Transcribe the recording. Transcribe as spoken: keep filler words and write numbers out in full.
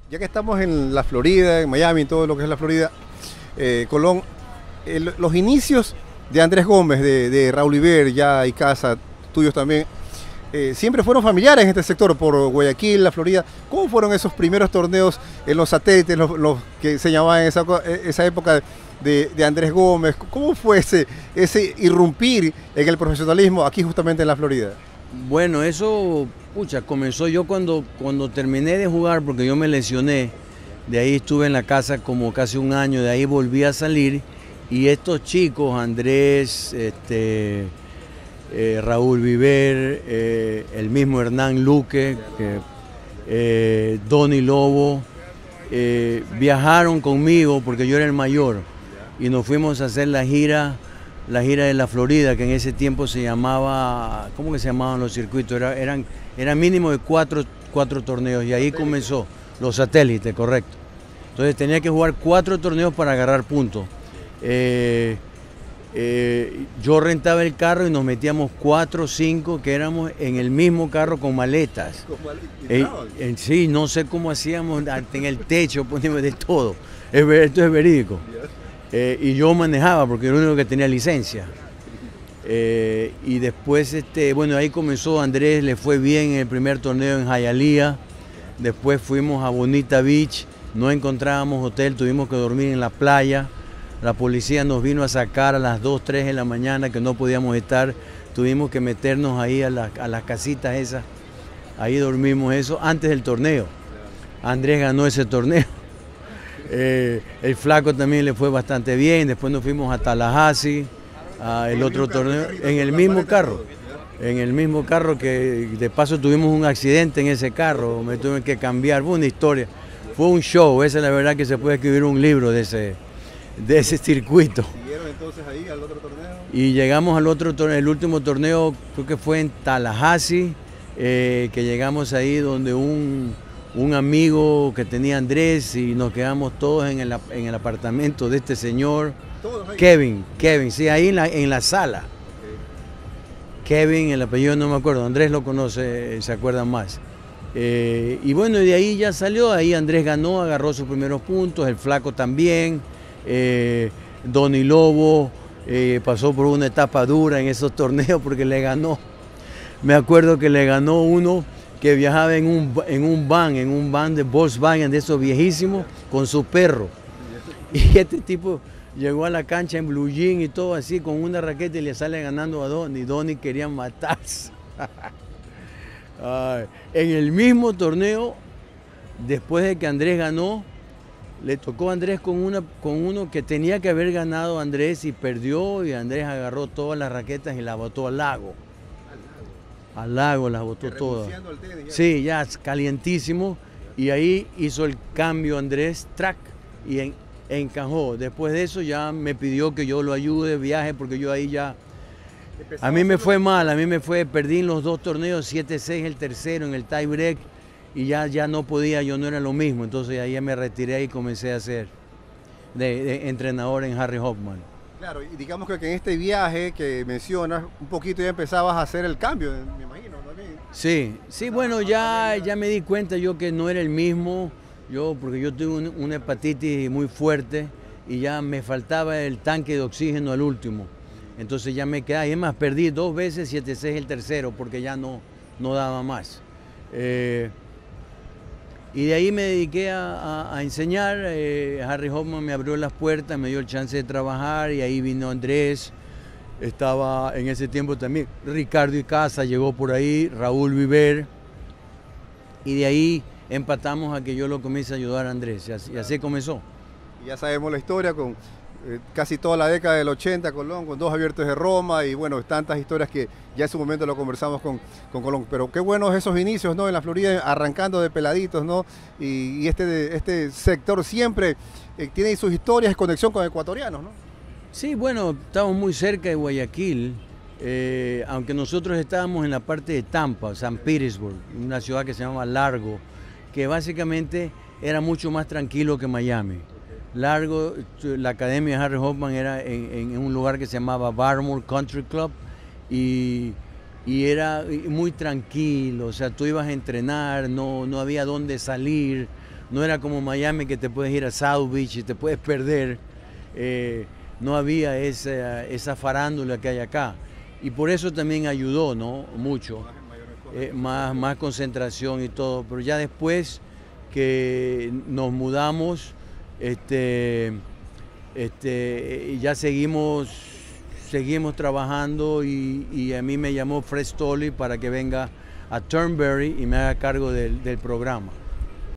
Ya que estamos en la Florida, en Miami, en todo lo que es la Florida, eh, Colón, el- los inicios de Andrés Gómez, de, de Raúl Iber, ya y Casa, tuyos también, eh, siempre fueron familiares en este sector, por Guayaquil, la Florida. ¿Cómo fueron esos primeros torneos en los satélites, los, los que se llamaban en esa, co- eh, esa época de, de Andrés Gómez? ¿Cómo fue ese, ese irrumpir en el profesionalismo aquí justamente en la Florida? Bueno, eso, pucha, comenzó yo cuando, cuando terminé de jugar, porque yo me lesioné. De ahí estuve en la casa como casi un año, de ahí volví a salir. Y estos chicos, Andrés, este, eh, Raúl Viver, eh, el mismo Hernán Luque, que, eh, Donny Lobo, eh, viajaron conmigo porque yo era el mayor y nos fuimos a hacer la gira, la gira de la Florida, que en ese tiempo se llamaba, ¿cómo que se llamaban los circuitos? Era, eran, era mínimo de cuatro, cuatro torneos y ahí comenzó, los satélites, correcto. Entonces tenía que jugar cuatro torneos para agarrar puntos. Eh, eh, yo rentaba el carro y nos metíamos cuatro o cinco que éramos en el mismo carro con maletas. Eh, eh, sí, no sé cómo hacíamos, en el techo poníamos de todo. Es ver- esto es verídico. Eh, y yo manejaba porque era el único que tenía licencia. Eh, y después, este, bueno, ahí comenzó Andrés, le fue bien en el primer torneo en Hialeah. Después fuimos a Bonita Beach, no encontrábamos hotel, tuvimos que dormir en la playa. La policía nos vino a sacar a las dos, tres de la mañana, que no podíamos estar. Tuvimos que meternos ahí a, la- a las casitas esas. Ahí dormimos eso antes del torneo. Andrés ganó ese torneo. Eh, el Flaco también le fue bastante bien. Después nos fuimos a Tallahassee, a el otro torneo, en el mismo carro. En el mismo carro que de paso tuvimos un accidente en ese carro, me tuve que cambiar, fue una historia, fue un show, esa es la verdad que se puede escribir un libro de ese, de ese circuito. ¿Siguieron entonces ahí al otro torneo? Y llegamos al otro torneo, el último torneo creo que fue en Tallahassee, eh, que llegamos ahí donde un, un amigo que tenía Andrés y nos quedamos todos en el, ap- en el apartamento de este señor, Todos ahí. Kevin, Kevin, sí, ahí en la, en la sala. Kevin, el apellido no me acuerdo, Andrés lo conoce, se acuerda más. Eh, y bueno, de ahí ya salió, ahí Andrés ganó, agarró sus primeros puntos, el Flaco también, eh, Donny Lobo eh, pasó por una etapa dura en esos torneos porque le ganó. Me acuerdo que le ganó uno que viajaba en un, en un van, en un van de Volkswagen de esos viejísimos, con su perro. Y este tipo llegó a la cancha en blue jean y todo así, con una raqueta y le sale ganando a Donny. Donny quería matarse. Ay, en el mismo torneo, después de que Andrés ganó, le tocó a Andrés con, una, con uno que tenía que haber ganado Andrés y perdió, y Andrés agarró todas las raquetas y las botó al lago. Al lago las botó todas. Renunciando al tenis ya. Sí, ya calientísimo. Y ahí hizo el cambio Andrés, track, y en- encajó. Después de eso ya me pidió que yo lo ayude, viaje, porque yo ahí ya... A mí me fue mal, a mí me fue, perdí en los dos torneos, siete seis el tercero en el tie break, y ya, ya no podía, yo no era lo mismo. Entonces ahí ya me retiré y comencé a ser de, de entrenador en Harry Hoffman. Claro, y digamos que en este viaje que mencionas, un poquito ya empezabas a hacer el cambio, me imagino, ¿no? Sí, sí, bueno, ya, ya me di cuenta yo que no era el mismo, yo, porque yo tuve un- una hepatitis muy fuerte y ya me faltaba el tanque de oxígeno al último. Entonces ya me quedaba, y es más, perdí dos veces, siete seis el tercero, porque ya no, no daba más. Eh, y de ahí me dediqué a, a- a enseñar, eh, Harry Hoffman me abrió las puertas, me dio el chance de trabajar, y ahí vino Andrés. Estaba en ese tiempo también Ricardo Icaza, llegó por ahí, Raúl Viver, y de ahí empatamos a que yo lo comience a ayudar a Andrés, y así, y así comenzó. Y ya sabemos la historia con eh, casi toda la década del ochenta, Colón, con dos abiertos de Roma y bueno, tantas historias que ya en su momento lo conversamos con, con Colón. Pero qué buenos esos inicios, ¿no? En la Florida, arrancando de peladitos, ¿no? Y, y este, de- este sector siempre eh, tiene sus historias de conexión con ecuatorianos, ¿no? Sí, bueno, estamos muy cerca de Guayaquil, eh, aunque nosotros estábamos en la parte de Tampa, San Petersburg, una ciudad que se llama Largo, que básicamente era mucho más tranquilo que Miami. Largo, la academia de Harry Hoffman era en, en un lugar que se llamaba Barmore Country Club y, y era muy tranquilo, o sea, tú ibas a entrenar, no, no había dónde salir, no era como Miami que te puedes ir a South Beach y te puedes perder. Eh, no había esa, esa farándula que hay acá. Y por eso también ayudó, ¿no? Mucho. Eh, más, más concentración y todo. Pero ya después que nos mudamos, este, este, ya seguimos, seguimos trabajando y, y a mí me llamó Fred Stolley para que venga a Turnberry y me haga cargo del, del programa.